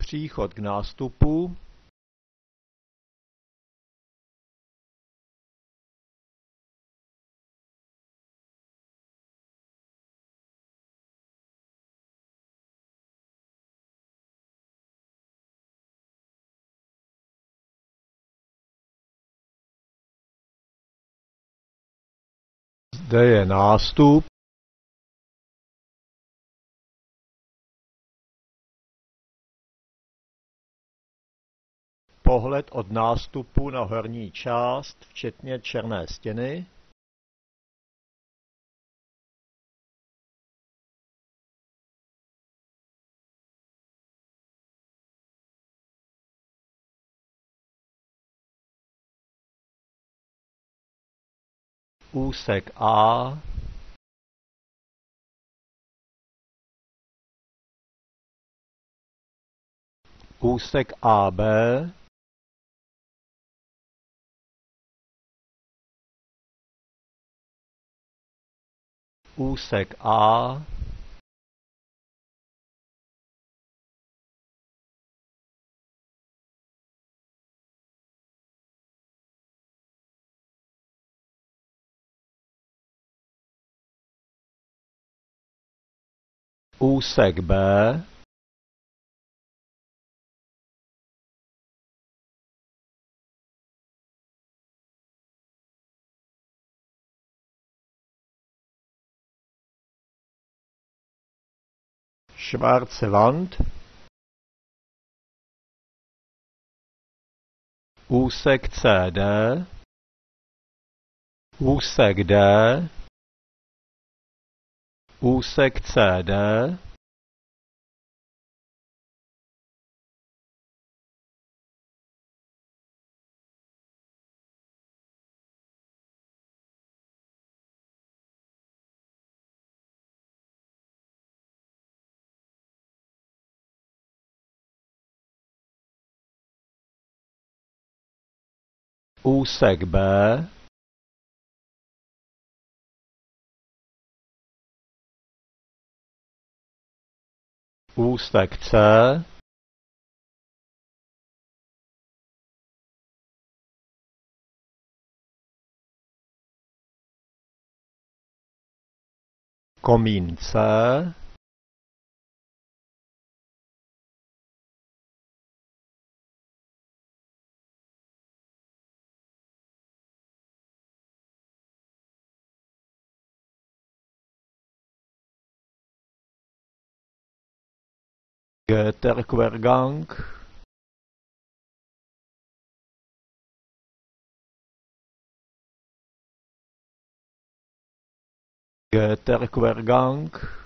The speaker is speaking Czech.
Příchod k nástupu. Zde je nástup. Pohled od nástupu na horní část, včetně černé stěny. Úsek A. Úsek AB. Úsek A. Úsek B. Schwarze Wand. Úsek CD. Úsek D. Úsek CD. Úsek B. Úsek C. Komín C. Götterquergang. Götterquergang.